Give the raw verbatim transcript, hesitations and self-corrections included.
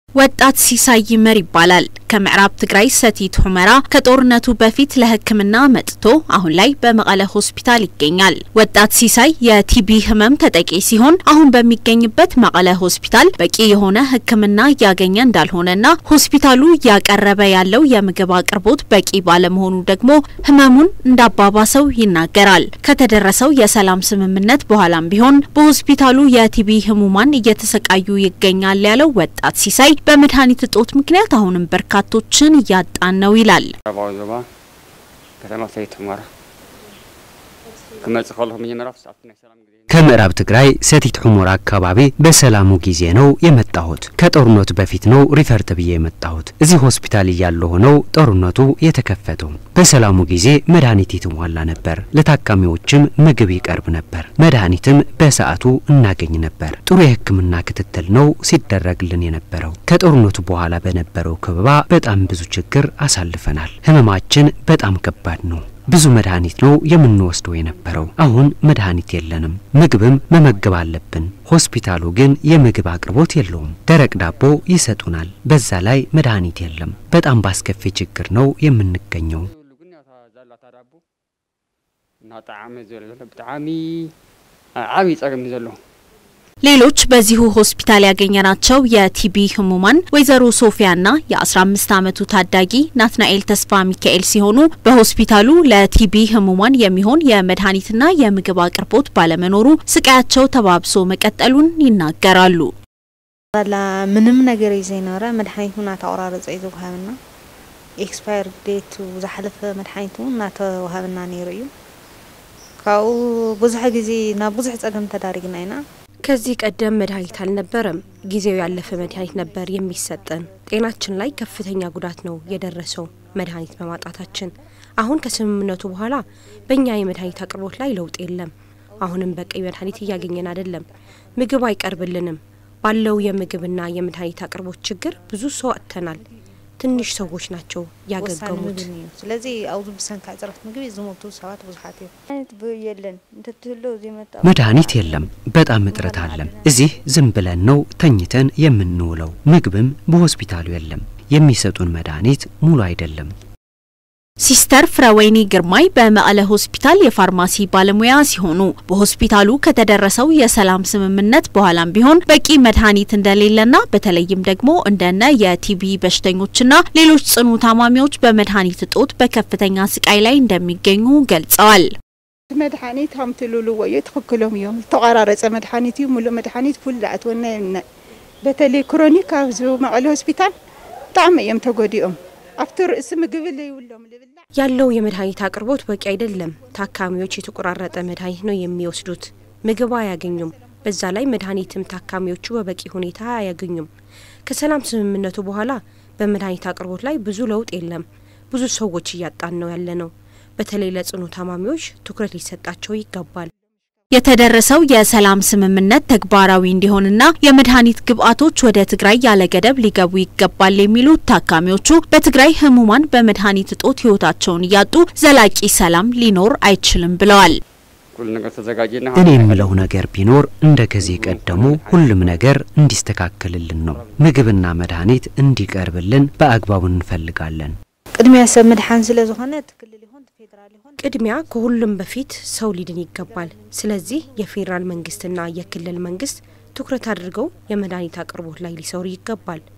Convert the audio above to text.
ወጣት ሲሳይ ይመር ይባላል ከምዕራብ ትግራይ ሰቲት ሁመራ ከጦርነቱ በፊት ለህክምና መጥቶ አሁን ላይ በመቀለ ሆስፒታል ይገኛል። ወጣት ሲሳይ የቲቢ ህመም ተጠቂ ሲሆን አሁን በሚገኝበት መቀለ ሆስፒታል በቂ የሆነ ህክምና ያገኘ እንዳልሆነና ሆስፒታሉ ያቀረበ ያለው የምግብ አቅርቦት በቂ ባለመሆኑ ደግሞ ህመሙን እንዳባባሰው ይናገራል። ከተደረሰው የሰላም ስምምነት በኋላም ቢሆን በሆስፒታሉ የቲቢ ህሙማን እየተሰቃዩ ይገኛል ያለው ወጣት ሲሳይ በመድኃኒት እጦት ምክንያት አሁንም በርካቶችን ያጣን ነው ይላል። ከምዕራብ ትግራይ ሰቲት ሁመራ አካባቢ በሰላሙ ጊዜ ነው የመጣሁት። ከጦርነቱ በፊት ነው ሪፈር ተብዬ የመጣሁት። እዚህ ሆስፒታል ያለው ሆነው ጦርነቱ የተከፈተው። በሰላሙ ጊዜ መድኃኒት ይተሟላ ነበር። ለታካሚዎችም ምግብ ይቀርብ ነበር። መድኃኒትም በሰዓቱ እናገኝ ነበር። ጥሩ የህክምና ክትትል ነው ሲደረግልን የነበረው። ከጦርነቱ በኋላ በነበረው ከበባ በጣም ብዙ ችግር አሳልፈናል። ህመማችን በጣም ከባድ ነው። ብዙ መድኃኒት ነው የምንወስደው የነበረው። አሁን መድኃኒት የለንም። ምግብም መመገብ አለብን። ሆስፒታሉ ግን የምግብ አቅርቦት የለውም። ደረቅ ዳቦ ይሰጡናል። በዛ ላይ መድኃኒት የለም። በጣም ባስከፊ ችግር ነው የምንገኘው። ሌሎች በዚሁ ሆስፒታል ያገኘናቸው የቲቢ ህሙማን ወይዘሮ ሶፊያና የ15 አመቱ ታዳጊ ናትናኤል ተስፋ ሚካኤል ሲሆኑ በሆስፒታሉ ለቲቢ ህሙማን የሚሆን የመድኃኒትና የምግብ አቅርቦት ባለመኖሩ ስቃያቸው ተባብሶ መቀጠሉን ይናገራሉ። አላ ምንም ነገር ይዘይናራ መድኃኒቱና ተቆራረጸ ይዘውሃብና ኤክስፓየር ዴቱ ዘሐለፈ መድኃኒቱና ተወሃብና ነይሩ ካው ብዙሕ ጊዜ ና ብዙሕ ጸገም ተዳሪግናይና ከዚህ ቀደም መድኃኒት አልነበረም። ጊዜው ያለፈ መድኃኒት ነበር የሚሰጠን። ጤናችን ላይ ከፍተኛ ጉዳት ነው የደረሰው መድኃኒት በማጣታችን። አሁን ከስምምነቱ በኋላ በእኛ የመድኃኒት አቅርቦት ላይ ለውጥ የለም። አሁንም በቂ መድኃኒት እያገኘን አይደለም። ምግብ አይቀርብልንም። ባለው የምግብና የመድኃኒት አቅርቦት ችግር ብዙ ሰው አጥተናል። ትንሽ ሰዎች ናቸው ያገገሙት። ስለዚህ አውዙ በሰንካ ጽራት ምግብ ይዝሞቱ ሰዓት ብዙሃት ይየለን እንተትለው ዚመጣ መድኃኒት የለም። በጣም እጥረት አለ። እዚህ ዝም ብለን ነው ተኝተን የምንውለው። ምግብም በሆስፒታሉ የለም። የሚሰጡን መድኃኒት ሙሉ አይደለም። ሲስተር ፍራወይኒ ግርማይ በመቀለ ሆስፒታል የፋርማሲ ባለሙያ ሲሆኑ በሆስፒታሉ ከተደረሰው የሰላም ስምምነት በኋላም ቢሆን በቂ መድኃኒት እንደሌለና በተለይም ደግሞ እንደነ የቲቢ በሽተኞችና ሌሎች ጽኑ ታማሚዎች በመድኃኒት እጦት በከፍተኛ ስቃይ ላይ እንደሚገኙ ገልጸዋል። መድኃኒት አምጥሉሉ ወይ ተከክሎም ይም ተቀራረጸ መድኃኒት ሙሉ መድኃኒት ፉልላት ወና በተለይ ክሮኒክ አብዙ መቀለ ሆስፒታል ታመየም ተጎዲኦም አፍተር እስም ግብል ይውለም ያለው የመድኃኒት አቅርቦት በቂ አይደለም። ታካሚዎች የተቆራረጠ መድኃኒት ነው የሚወስዱት። ምግብ አያገኙም። በዛ ላይ መድኃኒትም ታካሚዎቹ በበቂ ሁኔታ አያገኙም። ከሰላም ስምምነቱ በኋላ በመድኃኒት አቅርቦት ላይ ብዙ ለውጥ የለም። ብዙ ሰዎች ያጣን ነው ያለነው። በተለይ ለጽኑ ታማሚዎች ትኩረት ሊሰጣቸው ይገባል። የተደረሰው የሰላም ስምምነት ተግባራዊ እንዲሆንና የመድኃኒት ግብአቶች ወደ ትግራይ ያለ ገደብ ሊገቡ ይገባል የሚሉት ታካሚዎቹ በትግራይ ህሙማን በመድኃኒት እጦት ህይወታቸውን ያጡ ዘላቂ ሰላም ሊኖር አይችልም ብለዋል። እኔ የምለው ነገር ቢኖር እንደከዚህ ቀደሙ ሁሉም ነገር እንዲስተካከልልን ነው። ምግብና መድኃኒት እንዲቀርብልን በአግባቡ እንፈልጋለን። ቅድሚያ ሰብ መድኃኒት ስለሆነ ትክክል ሊሆን ፌደራል ሊሆን ቅድሚያ ከሁሉም በፊት ሰው ሊድን ይገባል። ስለዚህ የፌደራል መንግስትና የክልል መንግስት ትኩረት አድርገው የመድኃኒት አቅርቦት ላይ ሊሰሩ ይገባል።